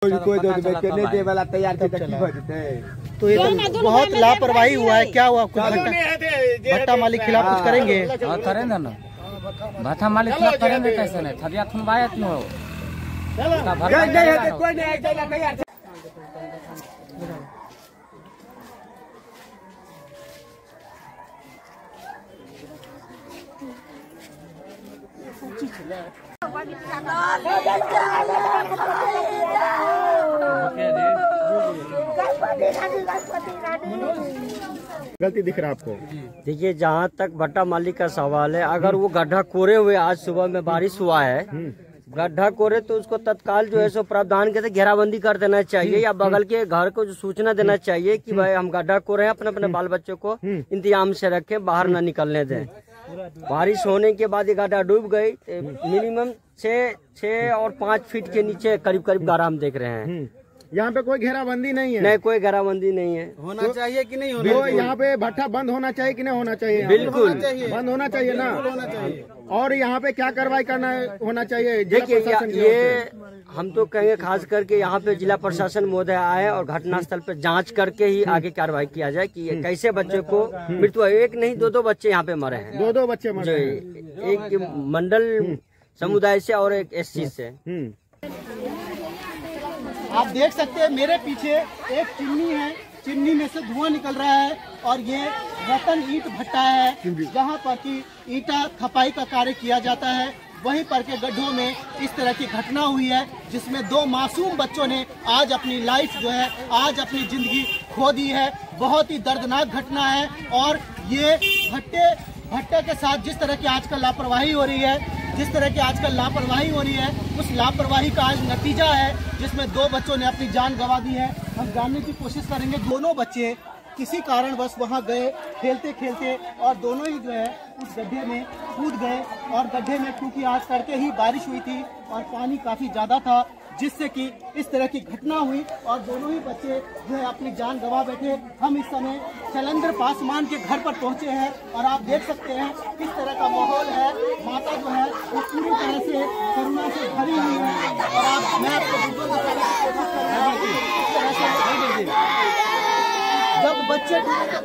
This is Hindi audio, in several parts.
कोई नहीं दे वाला तैयार थे तो ये तो बहुत लापरवाही हुआ है। क्या हुआ? भट्टा मालिक खिलाफ कुछ करेंगे? करेंगे ना, भट्टा मालिक खिलाफ करेंगे। कैसे नहीं थरिया थुनवाया हो गलती दिख रहा है आपको? देखिए, जहाँ तक भट्टा मालिक का सवाल है, अगर वो गड्ढा कोरे हुए आज सुबह में बारिश हुआ है, गड्ढा कोरे तो उसको तत्काल जो है सो प्रावधान के घेराबंदी कर देना चाहिए, या बगल के घर को जो सूचना देना चाहिए कि भाई हम गड्ढा कोरे हैं, अपने अपने बाल बच्चों को इंतजाम से रखें, बाहर न निकलने दें। बारिश होने के बाद ये गड्ढा डूब गई। मिनिमम 6 और 5 फीट के नीचे करीब गड्ढा हम देख रहे हैं। यहाँ पे कोई घेराबंदी नहीं है? नहीं, कोई घेराबंदी नहीं है। होना चाहिए कि नहीं होना चाहिए? यहाँ पे भट्टा बंद होना चाहिए कि नहीं होना चाहिए? बिल्कुल बंद होना चाहिए ना। होना चाहिए। और यहाँ पे क्या कार्रवाई करना होना चाहिए? देखिए, ये हम तो कहेंगे खास करके यहाँ पे जिला प्रशासन महोदय आए और घटनास्थल पे जांच करके ही आगे कार्रवाई किया जाए कि कैसे बच्चे को मृत्यु। एक नहीं, 2 बच्चे यहाँ पे मरे हैं। 2 बच्चे मरे, एक मंडल समुदाय से और एक SC से। आप देख सकते हैं मेरे पीछे एक चिमनी है, चिमनी में से धुआं निकल रहा है और ये रतन ईंट भट्टा है जहाँ पर की ईंटा खपाई का कार्य किया जाता है। वहीं पर के गड्ढों में इस तरह की घटना हुई है जिसमें 2 मासूम बच्चों ने आज अपनी लाइफ जो है, आज अपनी जिंदगी खो दी है। बहुत ही दर्दनाक घटना है और ये भट्टे के साथ जिस तरह की आजकल लापरवाही हो रही है, उस लापरवाही का आज नतीजा है जिसमें 2 बच्चों ने अपनी जान गंवा दी है। हम जानने की कोशिश करेंगे। दोनों बच्चे किसी कारणवश वहां गए खेलते खेलते और दोनों ही जो है उस गड्ढे में कूद गए। और गड्ढे में क्योंकि आज तड़के ही बारिश हुई थी और पानी काफी ज्यादा था, जिससे कि इस तरह की घटना हुई और दोनों ही बच्चे जो है अपनी जान गंवा बैठे। हम इस समय शैलेंद्र पासवान के घर पर पहुंचे हैं और आप देख सकते हैं किस तरह का माहौल है। माता जो है वो पूरी तरह से करुणा से भरी हुई है और मैं आपको वीडियो दिखाने की कोशिश कर रहा हूं। इस तरह से जब बच्चे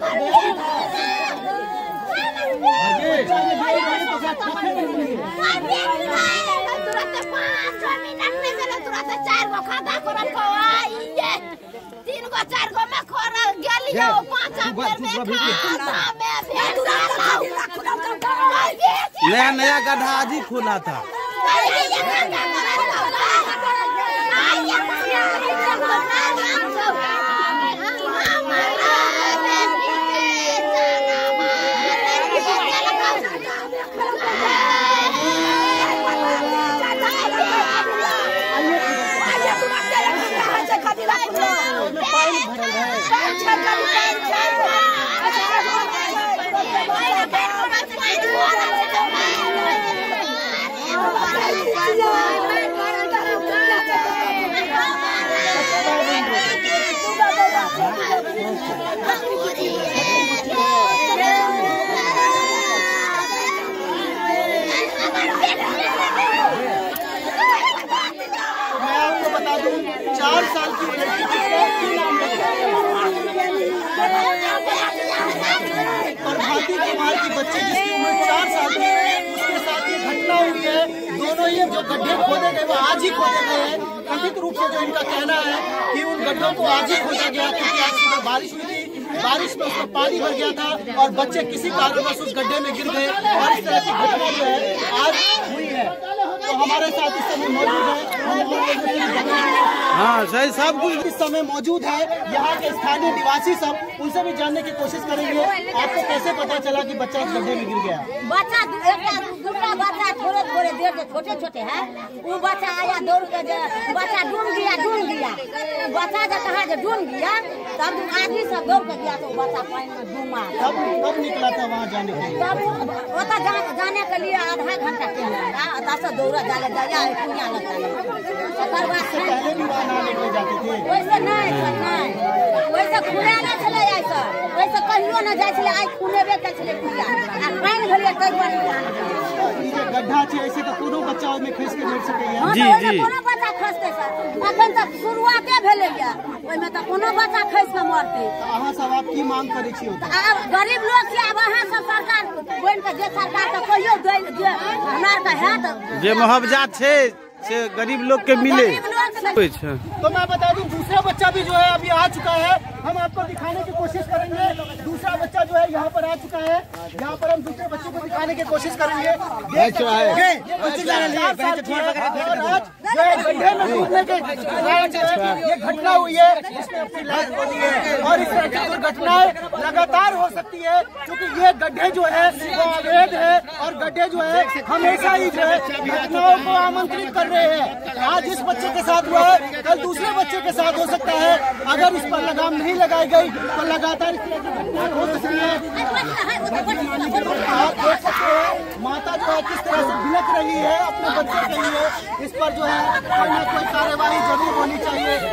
नया गड्ढा आज ही खोला था। प्रभाती कुमार की बच्ची जिसकी उम्र 4 साल की है, उसके साथ ये घटना हुई है। दोनों ही जो गड्ढे खोदे गए वो आज ही खोदे गए हैं। कथित रूप से जो इनका कहना है कि उन गड्ढों को आज ही खोदा गया क्योंकि आज सुबह बारिश हुई थी, बारिश में उसमें पानी भर गया था और बच्चे किसी कारणवश उस गड्ढे में गिर गए और इस तरह की घटना जो है आज हुई है। तो हमारे साथ इस समय मौजूद है, हाँ सही सब कुछ इस समय मौजूद है यहाँ के स्थानीय निवासी सब, उनसे भी जानने की कोशिश करेंगे। आपको कैसे पता चला कि बच्चा इस गड्ढे में गिर गया? बच्चा दूसरा बच्चा थोड़े देर से छोटे है, वो बच्चा आया दौड़ के, बच्चा डूब गया। बच्चा जब कहा डूब गया तब आदमी सब दौड़ के गया तो बच्चा पानी में डूबा। कब निकला था वहाँ जाने के लिए? तब जाने के लिए आधा घंटा के दौड़ा जाले जाया पुण्या लगता है। पहले भी वहाँ ना लेके जाते थे? वैसे नहीं, वैसे खुले ना चले जाए सर, वैसे कहियो ना जाए चले, आज खुलेबे कर चले पुण्या आ पानी भरिए तक गड्ढा छे ऐसे तो कोनो बच्चा में खस के मर सके। जी कोनो बच्चा खसते सर, अखन तक शुरुआते भेलै या, ओहिमे तऽ कोनो बच्चा खसि कऽ मरतै। अहाँ सब आप की मांग करै छी? आब गरीब लोग छी, आब अहाँ सब सरकार बनि कऽ जे सरकार तऽ कहियो दै जे हमरा आरके हैत जे मुआवजा छै से गरीब लोग के मिले। तो मैं बता दूं दूसरा बच्चा भी जो है अभी आ चुका है, हम आपको दिखाने की कोशिश करेंगे। दूसरा बच्चा जो है यहाँ पर आ चुका है, यहाँ पर हम दूसरे बच्चे को दिखाने की कोशिश करेंगे। आज जो है गड्ढे में डूबने के ये घटना हुई है, जिसने अपनी लाइफ खो दी है। और इस तरह की दुर्घटनाएं लगातार हो सकती है, क्योंकि ये गड्ढे जो है वो अवैध है और गड्ढे जो है हमेशा ही जो है घटनाओं को आमंत्रित कर रहे हैं। आज इस बच्चे के साथ हुआ है, कल दूसरे बच्चे के साथ हो सकता है। अगर इस पर लगाम नहीं लगाई गई तो लगातार इस तरह की घटनाएं हो सकती है। आप देख सकते हैं माता जो है किस तरह से बिलख रही है अपने बच्चे के लिए। इस पर जो है कोई ना कोई कार्यवाही जरूर होनी चाहिए।